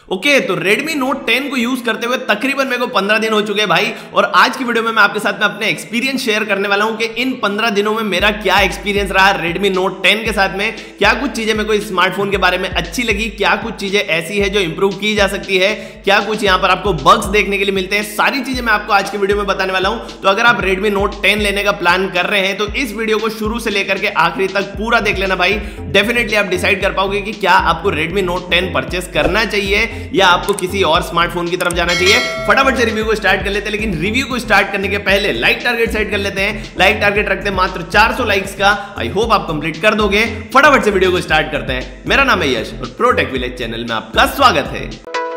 Okay, तो Redmi Note 10 को use करते हुए तकरीबन मेरे को 15 दिन हो चुके हैं भाई। और आज की वीडियो में मैं आपके साथ में अपने एक्सपीरियंस शेयर करने वाला हूं कि इन 15 दिनों में मेरा क्या एक्सपीरियंस रहा Redmi Note 10 के साथ में। क्या कुछ चीजें मेरे को इस स्मार्टफोन के बारे में अच्छी लगी, क्या कुछ चीजें ऐसी है जो इंप्रूव की जा सकती है, क्या कुछ यहां पर आपको बग्स देखने के लिए मिलते हैं, सारी चीजें मैं आपको आज की वीडियो में बताने वाला हूं। तो अगर आप Redmi Note 10 लेने का प्लान कर रहे हैं तो इस वीडियो को शुरू से लेकर के आखिरी तक पूरा देख लेना भाई। डेफिनेटली आप डिसाइड कर पाओगे कि क्या आपको Redmi Note 10 परचेस करना चाहिए या आपको किसी और स्मार्टफोन की तरफ जाना चाहिए। फटाफट से रिव्यू को स्टार्ट कर लेते हैं, लेकिन रिव्यू को स्टार्ट करने के पहले लाइक टारगेट सेट कर लेते हैं। लाइक टारगेट रखते हैं मात्र 400 लाइक्स का। आई होप आप कंप्लीट कर दोगे। फटाफट से वीडियो को स्टार्ट करते हैं। मेरा नाम है यश और प्रो टेक विलेज चैनल में आपका स्वागत है।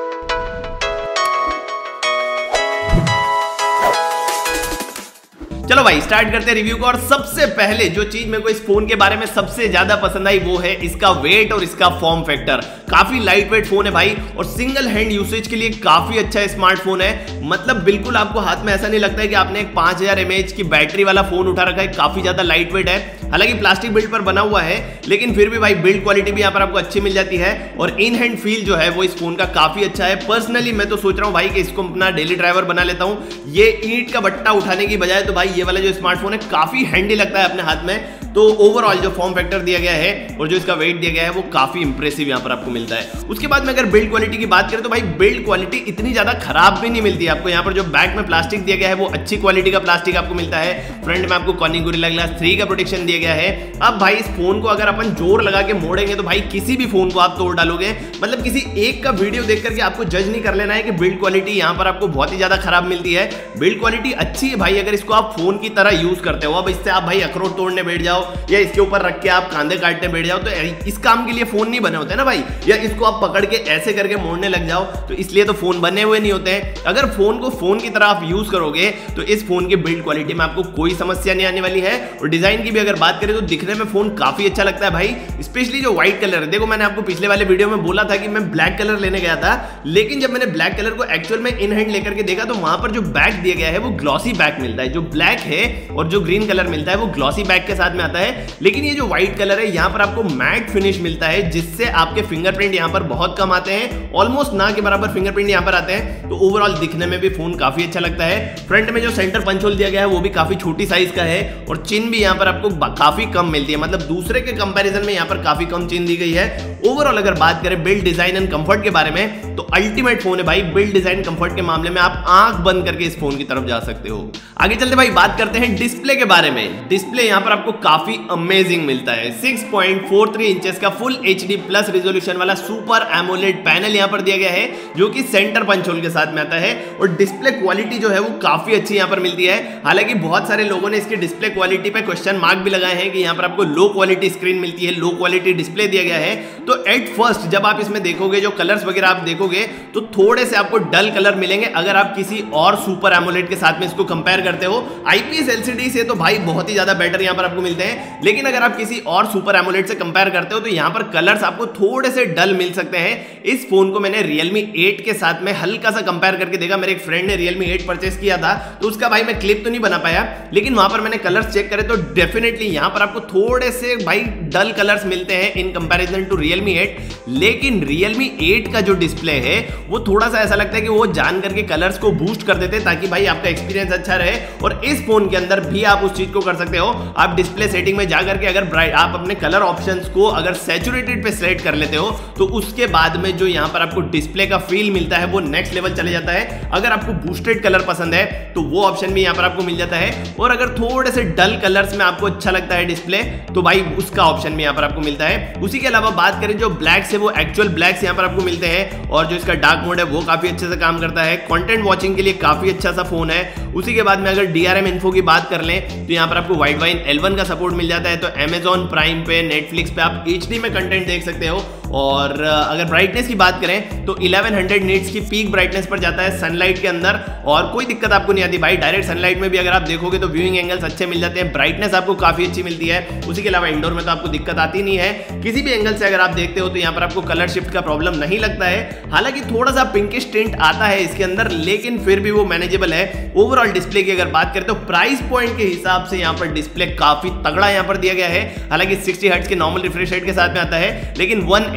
चलो भाई स्टार्ट करते हैं रिव्यू को। और सबसे पहले जो चीज मेरे को इस फोन के बारे में सबसे ज्यादा पसंद आई वो है इसका वेट और इसका फॉर्म फैक्टर। काफी लाइट वेट फोन है भाई और सिंगल हैंड यूसेज के लिए काफी अच्छा स्मार्टफोन है। मतलब बिल्कुल आपको हाथ में ऐसा नहीं लगता है कि आपने एक 5000 mAh की बैटरी वाला फोन उठा रखा है। काफी ज्यादा लाइट वेट है। हालांकि प्लास्टिक बिल्ड पर बना हुआ है, लेकिन फिर भी भाई बिल्ड क्वालिटी भी यहाँ पर आपको अच्छी मिल जाती है। और इन हैंड फील जो है वो इस फोन का काफी अच्छा है। पर्सनली मैं तो सोच रहा हूँ भाई कि इसको अपना डेली ड्राइवर बना लेता हूँ। ये ईंट का बट्टा उठाने की बजाय तो भाई ये वाला जो स्मार्टफोन है काफी हैंडी लगता है अपने हाथ में। तो ओवरऑल जो फॉर्म फैक्टर दिया गया है और जो इसका वेट दिया गया है वो काफी इंप्रेसिव यहाँ पर आपको मिलता है। उसके बाद में अगर बिल्ड क्वालिटी की बात करें तो भाई बिल्ड क्वालिटी इतनी ज्यादा खराब भी नहीं मिलती है आपको। यहाँ पर जो बैक में प्लास्टिक दिया गया है वो अच्छी क्वालिटी का प्लास्टिक आपको मिलता है। फ्रंट में आपको कॉर्निंग गोरिल्ला ग्लास 3 का प्रोटेक्शन दिया गया है। अब भाई इस फोन को अगर अपन जोर लगा के मोड़ेंगे तो भाई किसी भी फोन को आप तोड़ डालोगे। मतलब किसी एक का वीडियो देख करके आपको जज नहीं कर लेना है कि बिल्ड क्वालिटी यहाँ पर आपको बहुत ही ज्यादा खराब मिलती है। बिल्ड क्वालिटी अच्छी है भाई अगर इसको आप फोन की तरह यूज करते हो। अब इससे आप भाई अखरोट तोड़ने बैठ जाओ या इसके ऊपर रख के आप कांदे काटने बैठ जाओ तो इस काम के लिए फोन नहीं बने होते ना भाई। या इसको आप पकड़ के ऐसे करके मोड़ने लग जाओ तो इसलिए तो फोन बने हुए नहीं होते हैं। अगर फोन को फोन की तरह आप यूज करोगे तो इस फोन की बिल्ड क्वालिटी में आपको कोई समस्या नहीं आने वाली है। और डिजाइन की भी अगर बात करें तो दिखने में फोन काफी अच्छा लगता है भाई। स्पेशली जो व्हाइट कलर है, देखो मैंने आपको पिछले वाले वीडियो में बोला था कि मैं ब्लैक कलर लेने गया था, लेकिन जब मैंने ब्लैक कलर को एक्चुअल में इन हैंड लेकर के देखा तो वहां पर जो बैक दिया गया है वो ग्लॉसी बैक मिलता है। जो ब्लैक है और जो ग्रीन कलर मिलता है वो ग्लॉसी बैक के साथ में आता है। लेकिन ये जो व्हाइट कलर है यहाँ पर आपको मैट फिनिश मिलता है, जिससे आपके फिंगरप्रिंट यहाँ पर बहुत कम आते हैं। ऑलमोस्ट ना के बराबर फिंगरप्रिंट यहाँ पर आते हैं। तो ओवरऑल दिखने में भी फोन काफी अच्छा लगता है। फ्रंट में जो सेंटर पंच होल दिया गया है वो भी काफी छोटी साइज का है और चिन भी यहाँ पर आपको काफी कम मिलती है। मतलब दूसरे के कंपैरिजन में यहाँ पर काफी कम चिन दी गई है। ओवरऑल अगर बात करें बिल्ड डिजाइन एंड कंफर्ट के बारे में तो अल्टीमेट फोन है भाई। बिल्ड डिजाइन कंफर्ट के मामले में आप आंख बंद करके इस फोन की तरफ जा सकते हो। आगे चलते भाई बात करते हैं डिस्प्ले के बारे में। डिस्प्ले यहाँ पर आपको काफी अमेजिंग मिलता है। 6.43 इंचेस का फुल HD प्लस रिजोल्यूशन वाला सुपर एमोलेड पैनल यहाँ पर दिया गया है जो कि सेंटर पंच होल के साथ में आता है। और डिस्प्ले क्वालिटी जो है वो काफी अच्छी यहाँ पर मिलती है। हालांकि बहुत सारे लोगों ने इसकी डिस्प्ले क्वालिटी पे क्वेश्चन मार्क भी लगाए हैं कि यहाँ पर आपको लो क्वालिटी स्क्रीन मिलती है, लो क्वालिटी डिस्प्ले दिया गया है। तो एट फर्स्ट जब आप इसमें देखोगे जो कलर्स वगैरह आप देखोगे तो थोड़े से आपको डल कलर मिलेंगे अगर आप किसी और सुपर एमोलेड के साथ में इसको कंपेयर करते हो। IPS LCD से तो भाई बहुत ही ज्यादा बेटर यहाँ पर आपको मिलते हैं, लेकिन अगर आप किसी और सुपर एमोलेड से कंपेयर करते हो तो यहाँ पर कलर्स आपको थोड़े से डल मिल सकते हैं। इस फोन को मैंने Realme 8 के साथ में हल्का सा कंपेयर करके देखा। मेरे एक फ्रेंड ने Realme 8 परचेस किया था तो उसका भाई मैं क्लिप तो नहीं बना पाया, लेकिन वहां पर मैंने कलर्स चेक करे तो डेफिनेटली यहाँ पर आपको थोड़े से भाई डल कलर्स मिलते हैं इन कंपैरिजन टू Realme 8। लेकिन Realme 8 का जो डिस्प्ले है वो थोड़ा सा ऐसा लगता है कि वो जान करके कलर्स को बूस्ट कर देते हैं ताकि भाई आपका एक्सपीरियंस अच्छा रहे। और इस फोन के अंदर भी आप उस चीज को कर सकते हो। आप डिस्प्ले सेटिंग में जाकर के अगर आप अपने कलर ऑप्शंस को अगर सैचुरेटेड पे सेलेक्ट कर लेते हो तो उसके बाद में जो यहाँ पर आपको डिस्प्ले का फील मिलता है वो नेक्स्ट लेवल चले जाता है। अगर आपको बूस्टेड कलर पसंद है तो वो ऑप्शन भी यहाँ पर आपको मिल जाता है। और अगर थोड़े से डल कलर्स में आपको अच्छा लगता है डिस्प्ले तो भाई उसका ऑप्शन भी यहाँ पर आपको मिलता है। उसी के अलावा बात करें जो ब्लैक्स है वो एक्चुअल ब्लैक्स यहाँ पर आपको मिलते हैं। और जो इसका डार्क मोड है वो काफी अच्छे से काम करता है। कंटेंट वॉचिंग के लिए काफी अच्छा सा फोन है। उसी के बाद में अगर DRM इन्फो की बात कर लें तो यहाँ पर आपको वाइडवाइन L1 का सपोर्ट मिल जाता है। तो Amazon प्राइम पे, नेटफ्लिक्स पे आप HD में कंटेंट देख सकते हो। और अगर ब्राइटनेस की बात करें तो 1100 निट्स की पीक ब्राइटनेस पर जाता है सनलाइट के अंदर और कोई दिक्कत आपको नहीं आती भाई। डायरेक्ट सनलाइट में भी अगर आप देखोगे तो व्यूइंग एंगल्स अच्छे मिल जाते हैं, ब्राइटनेस आपको काफी अच्छी मिलती है। उसी के अलावा इंडोर में तो आपको दिक्कत आती नहीं है। किसी भी एंगल से अगर आप देखते हो तो यहाँ पर आपको कलर शिफ्ट का प्रॉब्लम नहीं लगता है। हालांकि थोड़ा सा पिंकिश टिंट आता है इसके अंदर, लेकिन फिर भी वो मैनेजेबल है। ओवरऑल डिस्प्ले की अगर बात करें तो प्राइस पॉइंट के हिसाब से यहाँ पर डिस्प्ले काफी तगड़ा यहाँ पर दिया गया है। हालांकि 60 हर्ट्ज के नॉर्मल रिफ्रेश रेट के साथ में आता है, लेकिन 1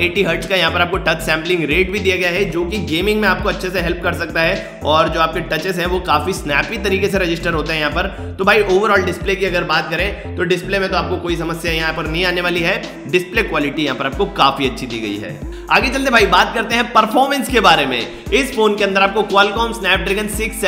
180 हर्ट्ज का यहाँ पर आपको टच सैम्पलिंग रेट भी दिया गया है, जो कि गेमिंग में आपको अच्छे से हेल्प कर सकता है। और जो आपके टचेस हैं वो काफी स्नैपी तरीके से रजिस्टर होते हैं यहाँ पर। तो भाई ओवरऑल डिस्प्ले की अगर बात करें तो डिस्प्ले में तो आपको कोई समस्या यहाँ पर नहीं आने वाली है। डिस्प्ले क्वालिटी यहाँ पर आपको काफी अच्छी दी गई है। आगे चलते भाई बात करते हैं परफॉर्मेंस के बारे में। इस फोन के अंदर आपको Qualcomm Snapdragon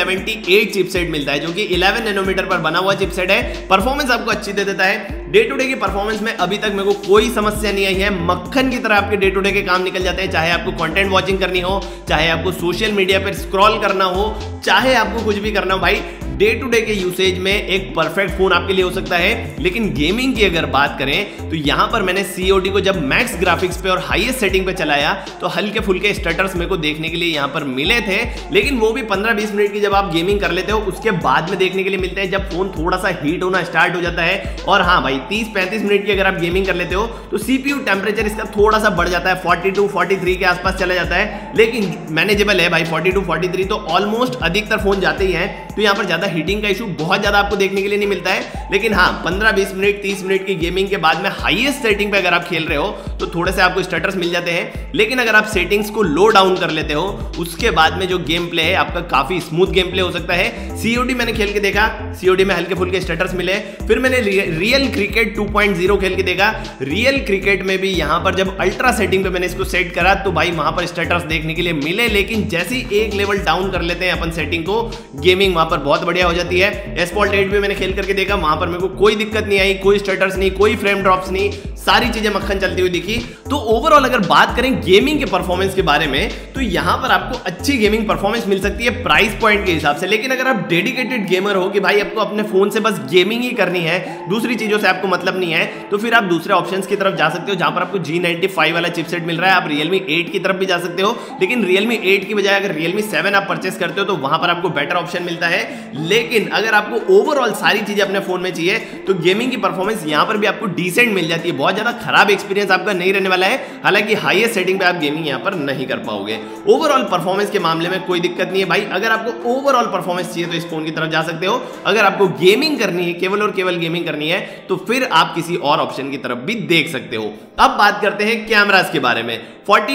678 चिपसेट मिलता है, जो कि 11 नैनोमीटर पर बना हुआ चिपसेट है। परफॉर्मेंस आपको अच्छी दे देता है। डे टू डे की परफॉर्मेंस में अभी तक मेरे को कोई समस्या नहीं आई है। मक्खन की तरह आपके डे टू डे के काम निकल जाते हैं, चाहे आपको कंटेंट वॉचिंग करनी हो, चाहे आपको सोशल मीडिया पर स्क्रॉल करना हो, चाहे आपको कुछ भी करना हो। भाई डे टू डे के यूसेज में एक परफेक्ट फोन आपके लिए हो सकता है। लेकिन गेमिंग की अगर बात करें तो यहां पर मैंने COD को जब मैक्स ग्राफिक्स पे और हाईएस्ट सेटिंग पे चलाया तो हल्के फुल्के स्टटर्स मेरे को देखने के लिए यहां पर मिले थे, लेकिन वो भी 15-20 मिनट की जब आप गेमिंग कर लेते हो उसके बाद में देखने के लिए मिलते हैं, जब फोन थोड़ा सा हीट होना स्टार्ट हो जाता है। और हाँ भाई 30-35 मिनट की अगर आप गेमिंग कर लेते हो तो CPU टेम्परेचर इसका थोड़ा सा बढ़ जाता है, 42-43 के आसपास चला जाता है, लेकिन मैनेजेबल है भाई। 42-43 तो ऑलमोस्ट अधिकतर फोन जाते ही हैं, तो यहां पर ज्यादा हीटिंग का इशू बहुत ज्यादा आपको देखने के लिए नहीं मिलता है। लेकिन हाँ 15-20 मिनट 30 मिनट की गेमिंग के बाद में हाईएस्ट सेटिंग पे अगर आप खेल रहे हो तो थोड़े से आपको स्टटर्स मिल जाते हैं। लेकिन अगर आप सेटिंग्स को लो डाउन कर लेते हो उसके बाद में जो गेम प्ले है आपका काफी स्मूथ गेम प्ले हो सकता है। COD मैंने खेल के देखा, COD में हल्के फुल्के स्टटर्स मिले। फिर मैंने रियल क्रिकेट 2.0 खेल के देखा। रियल क्रिकेट में भी यहां पर जब अल्ट्रा सेटिंग पे मैंने इसको सेट करा तो भाई वहां पर स्टटर्स देखने के लिए मिले, लेकिन जैसे ही एक लेवल डाउन कर लेते हैं अपन सेटिंग को, गेमिंग वहां पर बहुत बढ़िया हो जाती है। Asphalt 8 भी मैंने खेल करके देखा, वहां पर मेरे को कोई दिक्कत नहीं आई, कोई स्टटर्स नहीं, कोई फ्रेम ड्रॉप्स नहीं, सारी चीजें मक्खन चलती हुई दिखी। तो ओवरऑल अगर बात करें गेमिंग के परफॉर्मेंस के बारे में तो यहां पर आपको अच्छी गेमिंग परफॉर्मेंस मिल सकती है प्राइस पॉइंट के हिसाब से। लेकिन अगर आप डेडिकेटेड गेमर हो कि भाई आपको अपने फोन से बस गेमिंग ही करनी है, दूसरी चीजों से आपको मतलब नहीं है, तो फिर आप दूसरे ऑप्शंस की तरफ जा सकते हो, जहां पर आपको G95 वाला चिपसेट मिल रहा है। आप Realme 8 की तरफ भी जा सकते हो, लेकिन Realme 8 की बजाय अगर Realme 7 आप परचेस करते हो तो वहां पर आपको बेटर ऑप्शन मिलता है। लेकिन अगर आपको ओवरऑल सारी चीजें अपने फोन में चाहिए तो गेमिंग की परफॉर्मेंस यहां पर भी आपको डिसेंट मिल जाती है। बहुत ज्यादा खराब एक्सपीरियंस आपका नहीं रहने वाला है, हालांकि हाईएस्ट सेटिंग पे आप गेमिंग यहां पर नहीं कर पाओगे। ओवरऑल परफॉर्मेंस के मामले में कोई दिक्कत नहीं है भाई। अगर आपको ओवरऑल परफॉर्मेंस चाहिए तो इस फोन की तरफ जा सकते हो। अगर आपको गेमिंग करनी है, केवल और केवल गेमिंग करनी है, तो फिर आप किसी और ऑप्शन की तरफ भी देख सकते हो। अब बात करते हैं कैमरास के बारे में।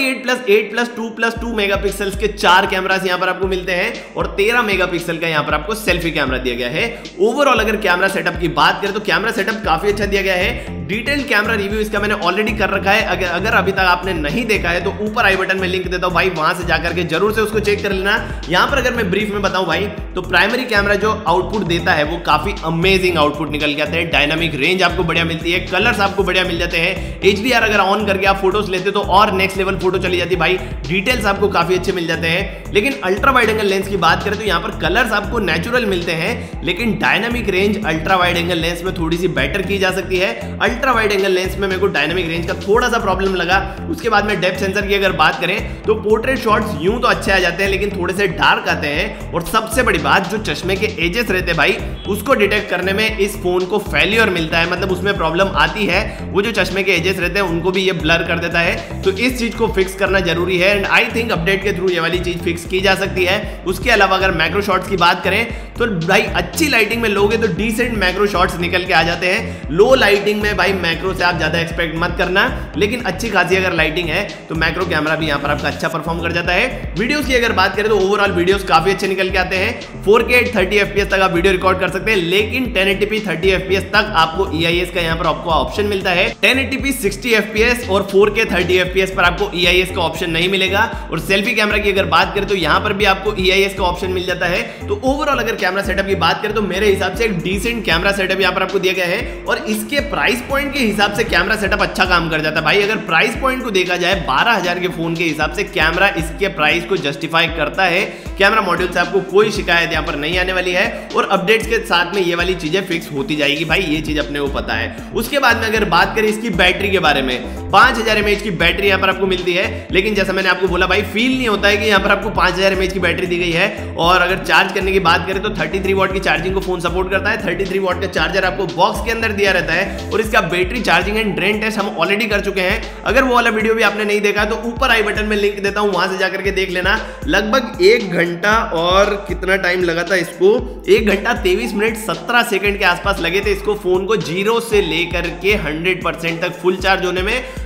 48+8+2+2 मेगापिक्सल्स के 4 कैमरास यहां पर आपको मिलते हैं और 13 मेगापिक्सल का यहां पर आपको सेल्फी कैमरा दिया गया है। ओवरऑल अगर कैमरा सेटअप की बात करें तो कैमरा सेटअप काफी अच्छा दिया गया है। डिटेल्ड कैमरा रिव्यू इसका मैंने ऑलरेडी कर रखा है, अगर अभी तक आपने नहीं देखा है तो ऊपर आई बटन में लिंक देता हूं भाई, वहां से जाकर के जरूर से उसको चेक कर लेना। यहां पर अगर मैं ब्रीफ में बताऊं भाई तो प्राइमरी कैमरा जो आउटपुट देता है वो काफी अमेजिंग आउटपुट निकल के आता है। डायनामिक रेंज आपको बढ़िया मिलती है, कलर्स आपको बढ़िया मिल जाते हैं। HDR अगर ऑन करके आप फोटोज लेते तो और नेक्स्ट लेवल फोटो चली जाती भाई। डिटेल्स आपको काफी अच्छे मिल जाते हैं। लेकिन अल्ट्रा वाइड एंगल लेंस की बात करें तो यहां पर कलर्स आपको नेचुरल मिलते हैं, लेकिन dynamic range ultra wide angle lens में थोड़ी सी बेटर की जा सकती है। अल्ट्रा वाइड एंगल लेंस में मेरे को डायनामिक रेंज का थोड़ा सा प्रॉब्लम लगा। उसके बाद में डेप्थ सेंसर की अगर बात करें तो पोर्ट्रेट शॉट्स यूं तो अच्छे आ जाते हैं, लेकिन थोड़े से डार्क आते हैं। और सबसे बड़ी बात, जो चश्मे के एजेस रहते हैं भाई, उसको डिटेक्ट करने में इस फोन को फेल्योर मिलता है, मतलब उसमें प्रॉब्लम आती है। वो जो चश्मे के एजेस रहते हैं उनको भी ये ब्लर कर देता है, तो इस चीज को फिक्स करना जरूरी है। एंड आई थिंक अपडेट के थ्रू ये वाली चीज फिक्स की जा सकती है। उसके अलावा अगर मैक्रो शॉट्स की बात करें तो भाई अच्छी लाइटिंग में लोगे तो डिसेंट मैक्रो शॉट्स निकल के आ जाते हैं। लो लाइटिंग में भाई मैक्रो से आप ज्यादा एक्सपेक्ट मत करना, लेकिन अच्छी खासी अगर लाइटिंग है तो मैक्रो कैमरा भी यहां पर आपका अच्छा परफॉर्म कर जाता है। वीडियोस की अगर बात करें तो ओवरऑल वीडियोस काफी अच्छे निकल के आते हैं। 4K 30 FPS तक आप वीडियो रिकॉर्ड कर सकते हैं, लेकिन 1080p 30 FPS तक आपको EIS का यहां पर आपको ऑप्शन मिलता है। 1080p 60 FPS और 4K 30 FPS पर आपको EIS का ऑप्शन नहीं मिलेगा। और सेल्फी कैमरा की अगर बात करें तो यहां पर भी आपको EIS का ऑप्शन मिल जाता है। तो ओवरऑल अगर कैमरा सेटअप की बात करें तो मेरे हिसाब से एक डिसेंट कैमरा सेटअप यहां पर आपको दिया गया है। और इसके प्राइस पॉइंट के हिसाब से कैमरा सेटअप अच्छा काम कर जाता है भाई। अगर प्राइस पॉइंट को देखा जाए 12,000 के फोन के हिसाब से कैमरा इसके प्राइस को जस्टिफाई करता है। कैमरा मॉड्यूल से आपको कोई शिकायत यहां पर नहीं आने वाली है, और अपडेट्स के साथ में ये वाली चीजें फिक्स होती जाएगी भाई, ये चीज अपने को पता है। उसके बाद में अगर बात करें इसकी बैटरी के बारे में, 5000 mAh की बैटरी यहां पर आपको मिलती है। लेकिन जैसा मैंने आपको बोला भाई, फील नहीं होता है कि यहां पर आपको 5000 mAh की बैटरी दी गई है। और अगर चार्ज करने की बात करें तो 33 वॉट की चार्जिंग को फोन सपोर्ट करता है। 33 वॉट का चार्जर आपको बॉक्स के अंदर दिया रहता है, और इसका battery charging and drain test हम ऑलरेडी कर चुके हैं। अगर वो वाला वीडियो भी आपने नहीं देखा तो ऊपर आई बटन में लिंक देता हूं, वहां से जाकर के देख लेना। लगभग 1 घंटा और कितना टाइम लगा था इसको, 1 घंटा 23 मिनट 17 सेकंड के आसपास लगे थे इसको फोन को 0 से लेकर के 100% तक फुल चार्ज होने में।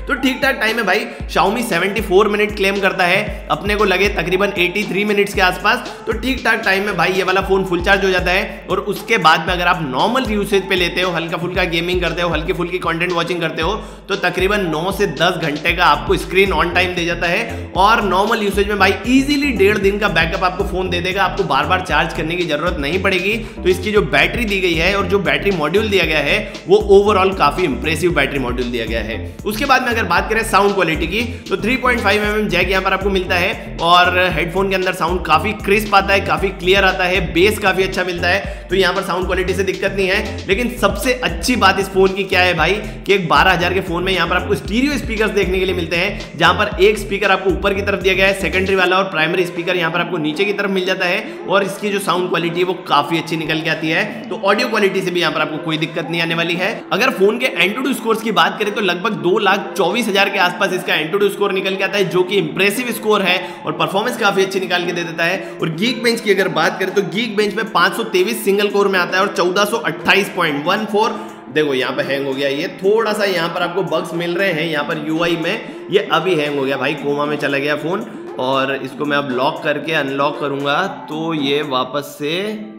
तो ठीक ठाक टाइम है भाई। Xiaomi 74 मिनट क्लेम करता है, अपने को लगे तकरीबन 83 मिनट्स के आसपास, तो ठीक ठाक टाइम में भाई ये वाला फोन फुल चार्ज हो जाता है। और उसके बाद में अगर आप नॉर्मल यूसेज पे लेते हो, हल्का फुल्का गेमिंग करते हो, हल्की फुल्की कंटेंट वॉचिंग करते हो, तो तकरीबन 9 से 10 घंटे का आपको स्क्रीन ऑन टाइम दे जाता है। और नॉर्मल यूसेज में भाई इजीली 1.5 दिन का बैकअप आपको फोन दे देगा, आपको बार बार चार्ज करने की जरूरत नहीं पड़ेगी। तो इसकी जो बैटरी दी गई है और जो बैटरी मॉड्यूल दिया गया है वो ओवरऑल काफी इंप्रेसिव बैटरी मॉड्यूल दिया गया है। उसके बाद में अगर बात करें साउंड क्वालिटी की, तो 3.5 mm जैक यहां पर आपको मिलता है और हेडफोन के अंदर साउंड काफी क्रिस्प आता है, काफी क्लियर आता है, बेस काफी अच्छा मिलता है, तो यहां पर साउंड क्वालिटी से दिक्कत नहीं है। लेकिन सबसे अच्छी बात इस फोन की क्या है भाई कि एक 12,000 के फोन में यहां पर आपको स्टीरियो स्पीकर्स देखने के लिए मिलते हैं, जहां पर एक स्पीकर आपको ऊपर की तरफ दिया गया है सेकेंडरी वाला, और प्राइमरी स्पीकर यहां पर आपको नीचे की तरफ मिल जाता है। और इसकी जो साउंड क्वालिटी है वो काफी अच्छी निकल के आती है, तो ऑडियो क्वालिटी से भी यहां पर आपको कोई दिक्कत नहीं आने वाली है। अगर फोन के एंटूडू स्कोर्स की बात करें तो लगभग 2,24,000 के आसपास इसका एंटूडू स्कोर निकल के आता है, जो कि इंप्रेसिव स्कोर है और परफॉर्मेंस काफी अच्छी निकाल के दे देता है। और गीक बेंच की अगर बात करें तो गीक बेंच में 523 सिंगल कोर में आता है और 1428.14। देखो यहाँ पे हैंग हो गया, ये थोड़ा सा यहाँ पर आपको बग्स मिल रहे हैं, यहाँ पर यूआई में ये अभी हैंग हो गया भाई, कोमा में चला गया फोन। और इसको मैं अब लॉक करके अनलॉक करूंगा तो ये वापस से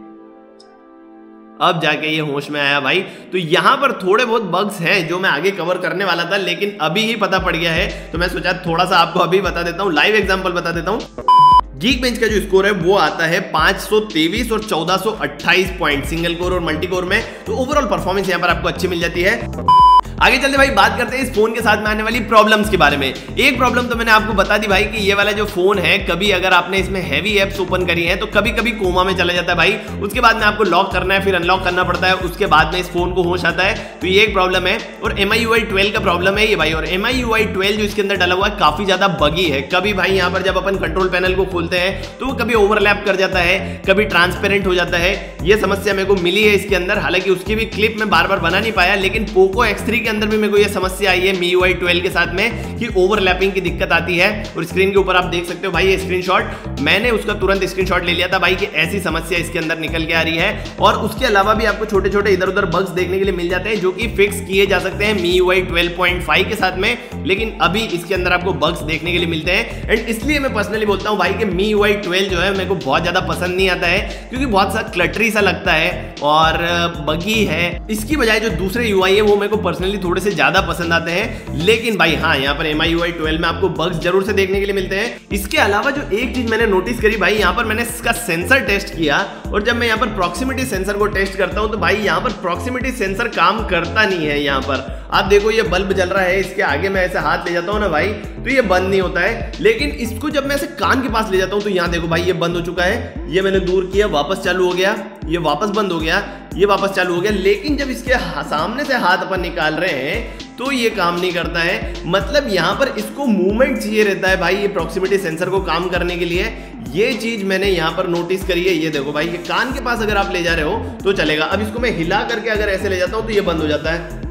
अब जाके ये होश में आया भाई। तो यहां पर थोड़े बहुत बग्स हैं जो मैं आगे कवर करने वाला था, लेकिन अभी ही पता पड़ गया है, तो मैं सोचा थोड़ा सा आपको अभी बता देता हूं, लाइव एग्जांपल बता देता हूं। गीक बेंच का जो स्कोर है वो आता है 523 और 1428 पॉइंट सिंगल कोर और मल्टी कोर में, तो ओवरऑल परफॉर्मेंस यहां पर आपको अच्छी मिल जाती है। आगे चलते भाई बात करते हैं इस फोन के साथ में आने वाली प्रॉब्लम्स के बारे में। एक प्रॉब्लम तो मैंने आपको बता दी भाई कि ये वाला जो फोन है, कभी अगर आपने इसमें हैवी एप्स ओपन करी है तो कभी कभी कोमा में चला जाता है भाई, उसके बाद में आपको लॉक करना है, फिर अनलॉक करना पड़ता है, उसके बाद में इस फोन को होश आता है, तो ये एक प्रॉब्लम है। और MIUI 12 का प्रॉब्लम है ये भाई, और MIUI 12 जो इसके अंदर डाला हुआ है काफी ज्यादा बगी है। कभी भाई यहाँ पर जब अपन कंट्रोल पैनल को खोलते हैं तो वो कभी ओवरलैप कर जाता है, कभी ट्रांसपेरेंट हो जाता है, ये समस्या मेरे को मिली है इसके अंदर। हालांकि उसकी भी क्लिप में बार बार बना नहीं पाया, लेकिन पोको X3 के अंदर भी मेरे को ये समस्या आई है MIUI 12 के साथ में कि ओवरलैपिंग की दिक्कत आती है। और स्क्रीन के ऊपर आप देख सकते हो भाई ये स्क्रीनशॉट, मैंने उसका तुरंत स्क्रीनशॉट ले लिया था भाई कि ऐसी समस्या इसके अंदर निकल के आ रही है। और उसके अलावा भी आपको छोटे छोटे इधर उधर बग्स देखने के लिए मिल जाते हैं जो कि फिक्स किए जा सकते हैं MIUI 12.5 के साथ में, लेकिन अभी इसके अंदर आपको बग्स देखने के लिए मिलते हैं। एंड इसलिए मैं पर्सनली बोलता हूं भाई कि MIUI 12 जो है मेरे को बहुत ज्यादा पसंद नहीं आता है, क्योंकि बहुत सा क्लटरी सा लगता है और बगी है। इसकी बजाय जो दूसरे UI है वो मेरे को पर्सनली थोड़े से ज्यादा पसंद आते हैं। लेकिन भाई हाँ, यहाँ पर MIUI 12 में आपको बग्स जरूर से देखने के लिए मिलते हैं। इसके अलावा जो एक चीज मैंने नोटिस करी भाई, यहाँ पर मैंने इसका सेंसर टेस्ट किया, और जब मैं यहाँ पर प्रॉक्सिमिटी सेंसर को टेस्ट करता हूँ तो भाई यहाँ पर प्रॉक्सिमिटी सेंसर काम करता नहीं है। यहाँ पर आप देखो ये बल्ब जल रहा है, इसके आगे मैं ऐसे हाथ ले जाता हूँ ना भाई तो ये बंद नहीं होता है, लेकिन इसको जब मैं ऐसे कान के पास ले जाता हूँ तो यहाँ देखो भाई ये बंद हो चुका है, ये मैंने दूर किया वापस चालू हो गया, ये वापस बंद हो गया, ये वापस चालू हो गया। लेकिन जब इसके सामने से हाथ अपन निकाल रहे हैं तो ये काम नहीं करता है। मतलब यहाँ पर इसको मूवमेंट चाहिए रहता है भाई ये प्रॉक्सिमिटी सेंसर को काम करने के लिए। ये चीज मैंने यहाँ पर नोटिस करी है। ये देखो भाई ये कान के पास अगर आप ले जा रहे हो तो चलेगा, अब इसको मैं हिला करके अगर ऐसे ले जाता हूँ तो ये बंद हो जाता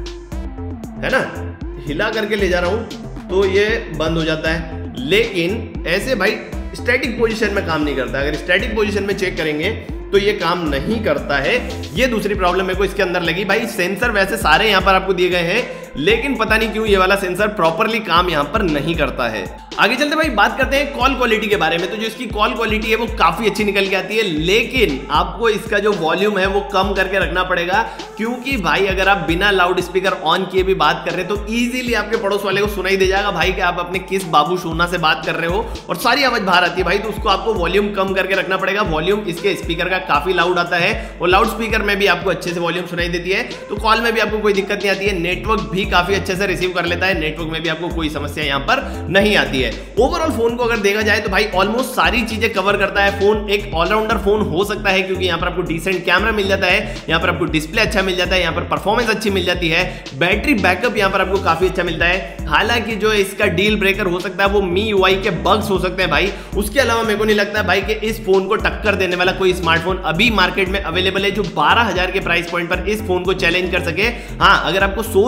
है ना, हिला करके ले जा रहा हूँ तो ये बंद हो जाता है। लेकिन ऐसे भाई स्टैटिक पोजीशन में काम नहीं करता। अगर स्टैटिक पोजीशन में चेक करेंगे तो ये काम नहीं करता है। ये दूसरी प्रॉब्लम मेरे को इसके अंदर लगी भाई। सेंसर वैसे सारे यहाँ पर आपको दिए गए हैं, लेकिन पता नहीं क्यों ये वाला सेंसर प्रॉपरली काम यहाँ पर नहीं करता है। आगे चलते भाई बात करते हैं कॉल क्वालिटी के बारे में। तो जो इसकी कॉल क्वालिटी है वो काफी अच्छी निकल के आती है, लेकिन आपको इसका जो वॉल्यूम है वो कम करके रखना पड़ेगा, क्योंकि भाई अगर आप बिना लाउड स्पीकर ऑन किए भी बात कर रहे हो तो इजीली आपके पड़ोस वाले को सुनाई दे जाएगा भाई कि आप अपने किस बाबू सोना से बात कर रहे हो, और सारी आवाज बाहर आती है भाई। तो उसको आपको वॉल्यूम कम करके रखना पड़ेगा। वॉल्यूम इसके स्पीकर का काफी लाउड आता है और लाउड स्पीकर में भी आपको अच्छे से वॉल्यूम सुनाई देती है, तो कॉल में भी आपको कोई दिक्कत नहीं आती है। नेटवर्क भी काफी अच्छे से रिसीव कर लेता है, नेटवर्क में भी आपको कोई समस्या यहाँ पर नहीं आती है। ओवरऑल फोन को अगर देखा जाए तो भाई ऑलमोस्ट सारी चीजें कवर करता है। फोन एक ऑलराउंडर फोन हो सकता है, क्योंकि यहाँ पर आपको डिसेंट कैमरा मिल जाता है, यहाँ पर आपको डिस्प्ले अच्छा मिल जाता है, यहाँ पर परफॉर्मेंस अच्छी मिल जाती है, बैटरी बैकअप यहाँ पर आपको काफी अच्छा मिलता है। हालांकि जो इसका डील ब्रेकर हो सकता है वो MIUI के बग्स हो सकते हैं भाई। उसके अलावा मेरे को नहीं लगता भाई कि इस फोन को टक्कर देने वाला कोई स्मार्टफोन अभी मार्केट में अवेलेबल है जो 12,000 के प्राइस पॉइंट पर इस फोन को चैलेंज कर सके। हाँ, अगर आपको सोल गेमिंग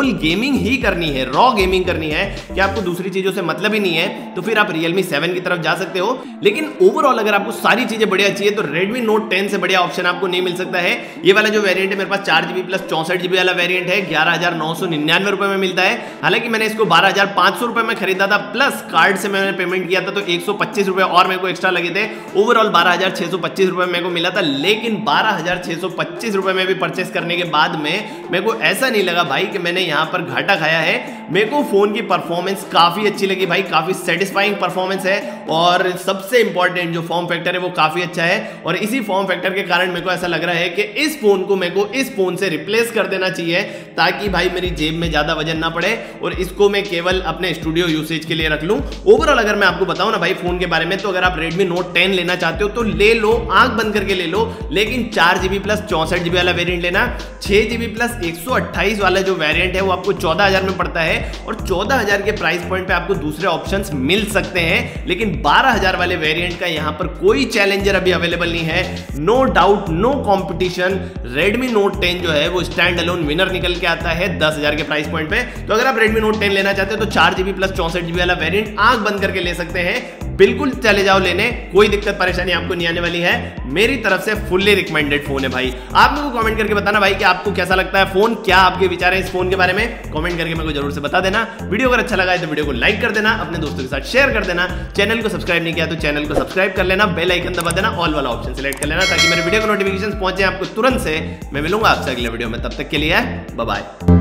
गेमिंग ही करनी है, रॉ गेमिंग करनी है, कि आपको दूसरी चीजों से मतलब ही नहीं है, तो फिर आप Realme 7 की तरफ जा सकते हो। लेकिन ओवरऑल अगर आपको सारी चीजें बढ़िया चाहिए तो Redmi Note 10 से बढ़िया ऑप्शन आपको नहीं मिल सकता है। ये वाला जो वेरिएंट है मेरे पास 4GB प्लस 64GB वाला वेरिएंट है, 11,999 रुपए में मिलता है। हालांकि मैंने इसको 12,500 रुपए में खरीदा था, प्लस कार्ड से मैंने पेमेंट किया था तो 125 रुपए और मेरे को एक्स्ट्रा लगे थे। ओवरऑल 12,625 रुपए मेरे को मिला था। लेकिन 12,625 रुपए में भी परचेस करने के बाद में मेरे को ऐसा नहीं लगा भाई कि मैंने यहां पर घाटा खाया है। मेरे को फोन की परफॉर्मेंस काफी अच्छी लगी भाई, काफी सेटिस्फाइंग परफॉर्मेंस है, और सबसे इंपॉर्टेंट जो फॉर्म फैक्टर है वो काफी अच्छा है। और इसी फॉर्म फैक्टर के कारण मेरे को ऐसा लग रहा है कि इस फोन को मेरे को इस फोन से रिप्लेस कर देना चाहिए, ताकि भाई मेरी जेब में ज्यादा वजन ना पड़े और इसको मैं केवल अपने स्टूडियो यूसेज के लिए रख लूं। ओवरऑल अगर मैं आपको बताऊं ना भाई फोन के बारे में, तो अगर आप Redmi Note 10 लेना चाहते हो तो ले लो, आंख बंद करके ले लो। लेकिन 4GB प्लस 64GB वाला वेरिएंट लेना। 6GB प्लस 128 वाला जो वेरिएंट है वो आपको 14,000 में पड़ता है, और 14,000 के प्राइस पॉइंट पे आपको दूसरे ऑप्शंस मिल सकते हैं। लेकिन 12,000 वाले वेरिएंट का यहां पर कोई चैलेंजर अभी अवेलेबल नहीं है। No doubt, no competition. Redmi Note 10 जो है वो स्टैंड अलोन विनर निकल के आता है 10,000 के प्राइस पॉइंट पे। तो अगर आप Redmi Note 10 लेना चाहते हो तो 4GB प्लस 64GB वाला वेरिएंट आंख बंद करके ले सकते हैं। बिल्कुल चले जाओ लेने, कोई दिक्कत परेशानी आपको नहीं आने वाली है। मेरी तरफ से फुल्ली रिकमेंडेड फोन है भाई। आप मेरे को कमेंट करके बताना भाई कि आपको कैसा लगता है फोन, क्या आपके विचार है इस फोन के बारे में, कमेंट करके मेरे को जरूर से बता देना। वीडियो अगर अच्छा लगा है तो वीडियो को लाइक कर देना, अपने दोस्तों के साथ शेयर कर देना। चैनल को सब्सक्राइब नहीं किया तो चैनल को सब्सक्राइब कर लेना, बेल आइकन दबा देना, ऑल वाला ऑप्शन सिलेक्ट कर लेना, ताकि मेरे वीडियो को नोटिफिकेशन पहुंचे आपको तुरंत से। मैं मिलूंगा आपसे अगले वीडियो में, तब तक के लिए बाय बाय।